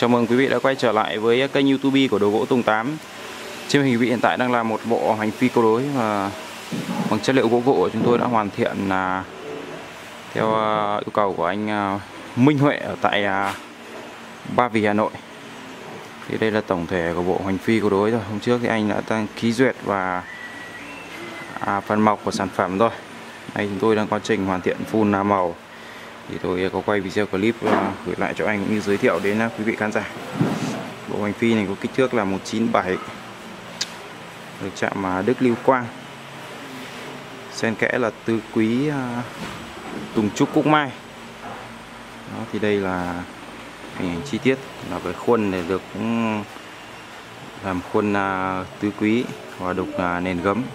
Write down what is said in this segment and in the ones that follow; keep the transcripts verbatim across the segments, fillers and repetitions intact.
Chào mừng quý vị đã quay trở lại với kênh YouTube của Đồ Gỗ Tùng tám. Trên màn hình quý vị hiện tại đang là một bộ hành phi câu đối và bằng chất liệu gỗ gỗ chúng tôi đã hoàn thiện là theo yêu cầu của anh Minh Huệ ở tại Ba Vì, Hà Nội. Thì đây là tổng thể của bộ hành phi câu đối rồi. Hôm trước thì anh đã đang ký duyệt và à, phần mộc của sản phẩm rồi. Đây chúng tôi đang quá trình hoàn thiện phun màu. Thì tôi có quay video clip gửi lại cho anh cũng như giới thiệu đến quý vị khán giả. Bộ hành phi này có kích thước là một chín bảy, được chạm Đức Lưu Quang, xen kẽ là tứ quý Tùng Trúc Cúc Mai. Đó, thì đây là hình ảnh chi tiết là về khuôn này, được cũng làm khuôn tứ quý và đục là nền gấm.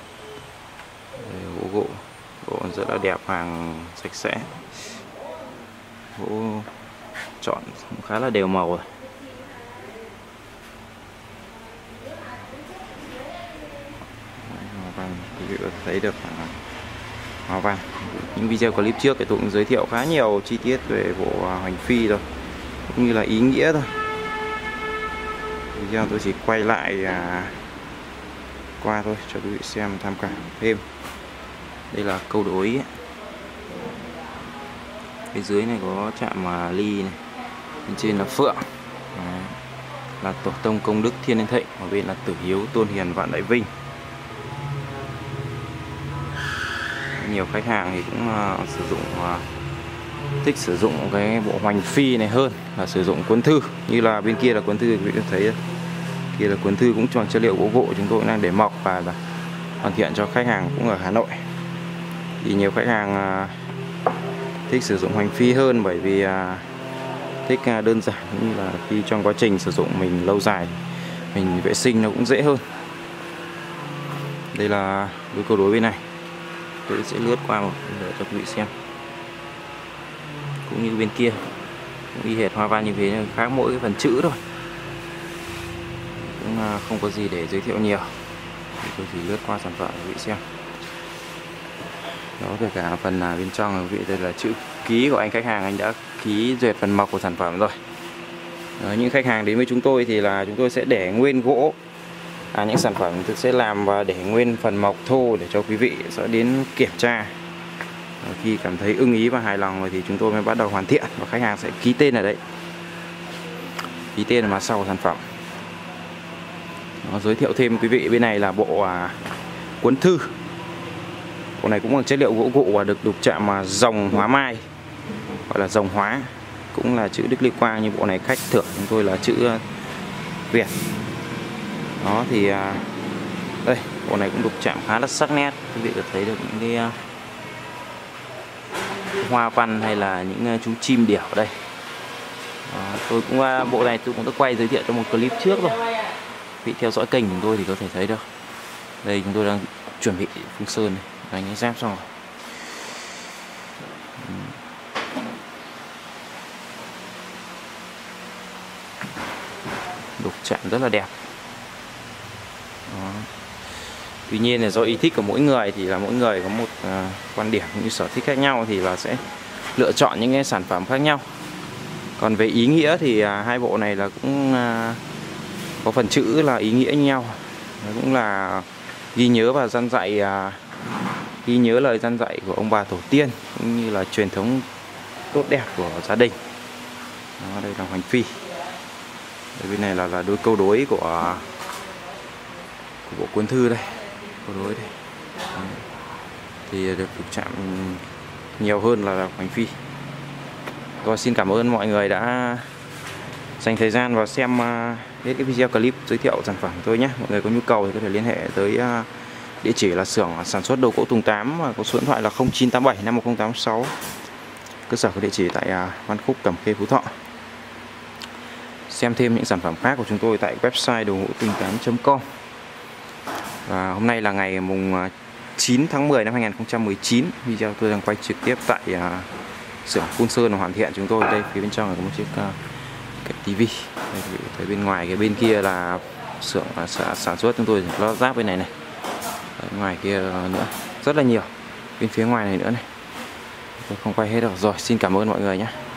Gỗ gỗ gỗ rất là đẹp, hàng sạch sẽ, gỗ chọn khá là đều màu rồi. Hoa văn quý vị có thấy được hoa văn. Những video clip trước thì tôi cũng giới thiệu khá nhiều chi tiết về bộ hành phi rồi, cũng như là ý nghĩa thôi. Video tôi chỉ quay lại à, qua thôi cho quý vị xem tham khảo thêm. Đây là câu đối ấy. Phía dưới này có chạm mà ly này, bên trên là phượng. Đấy, là tổ tông công đức Thiên Niên Thịnh, ở bên là tử hiếu tôn hiền vạn đại vinh. Nhiều khách hàng thì cũng uh, sử dụng uh, thích sử dụng cái bộ hoành phi này hơn là sử dụng cuốn thư. Như là bên kia là cuốn thư, quý vị thấy đấy. Kia là cuốn thư cũng bằng chất liệu gỗ gỗ, chúng tôi đang để mộc và là hoàn thiện cho khách hàng cũng ở Hà Nội. Thì nhiều khách hàng uh, thích sử dụng hoành phi hơn, bởi vì uh, thích uh, đơn giản, cũng như là khi trong quá trình sử dụng mình lâu dài, mình vệ sinh nó cũng dễ hơn. Đây là đôi câu đối bên này, tôi sẽ lướt qua một để cho quý vị xem. Cũng như bên kia cũng y hệt hoa văn như thế, nhưng khác mỗi cái phần chữ thôi, cũng uh, không có gì để giới thiệu nhiều. Thì tôi chỉ lướt qua sản phẩm để quý vị xem. Đó, kể cả phần là bên trong quý vị, đây là chữ ký của anh khách hàng, anh đã ký duyệt phần mộc của sản phẩm rồi. Đó, những khách hàng đến với chúng tôi thì là chúng tôi sẽ để nguyên gỗ, à, những sản phẩm tôi sẽ làm và để nguyên phần mộc thô để cho quý vị sẽ đến kiểm tra. Đó, khi cảm thấy ưng ý và hài lòng rồi thì chúng tôi mới bắt đầu hoàn thiện, và khách hàng sẽ ký tên ở đấy, ký tên ở mặt sau của sản phẩm. Đó, giới thiệu thêm quý vị bên này là bộ à, cuốn thư. Bộ này cũng bằng chất liệu gỗ gỗ và được đục chạm mà rồng hóa mai, gọi là rồng hóa, cũng là chữ Đức Lưu Quang, như bộ này khách thưởng chúng tôi là chữ Việt. Đó thì đây, bộ này cũng đục chạm khá là sắc nét, quý vị có thấy được những cái hoa văn hay là những chú chim điểu ở đây. Đó, tôi cũng bộ này tôi cũng đã quay giới thiệu trong một clip trước rồi, quý vị theo dõi kênh của tôi thì có thể thấy được. Đây chúng tôi đang chuẩn bị phun sơn này, đánh cái giáp xong rồi. Đục chạm rất là đẹp. Đó. Tuy nhiên là do ý thích của mỗi người thì là mỗi người có một uh, quan điểm cũng như sở thích khác nhau, thì là sẽ lựa chọn những cái sản phẩm khác nhau. Còn về ý nghĩa thì uh, hai bộ này là cũng uh, có phần chữ là ý nghĩa như nhau. Nó cũng là ghi nhớ và dân dạy, uh, ghi nhớ lời dân dạy của ông bà tổ tiên, cũng như là truyền thống tốt đẹp của gia đình. Đó, đây là hoành phi. Đây, bên này là, là đôi câu đối của, của bộ cuốn thư đây, câu đối đây. Đó. Thì được đục chạm nhiều hơn là, là hoành phi. Rồi, xin cảm ơn mọi người đã dành thời gian và xem uh, hết cái video clip giới thiệu sản phẩm tôi nhé. Mọi người có nhu cầu thì có thể liên hệ tới uh, địa chỉ là xưởng sản xuất Đồ Gỗ Tùng tám, và có số điện thoại là không chín tám bảy năm một không tám sáu. Cơ sở có địa chỉ tại uh, Văn Khúc, Cẩm Khê, Phú Thọ. Xem thêm những sản phẩm khác của chúng tôi tại website đồ gỗ tùng tám chấm com. Và hôm nay là ngày mùng chín tháng mười năm hai nghìn không trăm mười chín. Video tôi đang quay trực tiếp tại uh, xưởng phun sơn và hoàn thiện chúng tôi. Đây phía bên trong là có một chiếc uh, cái tivi. Đây, thấy bên ngoài cái bên kia là xưởng uh, sản xuất chúng tôi lót giáp bên này này. Đấy, ngoài kia nữa rất là nhiều, bên phía ngoài này nữa này, tôi không quay hết được rồi. Xin cảm ơn mọi người nhé.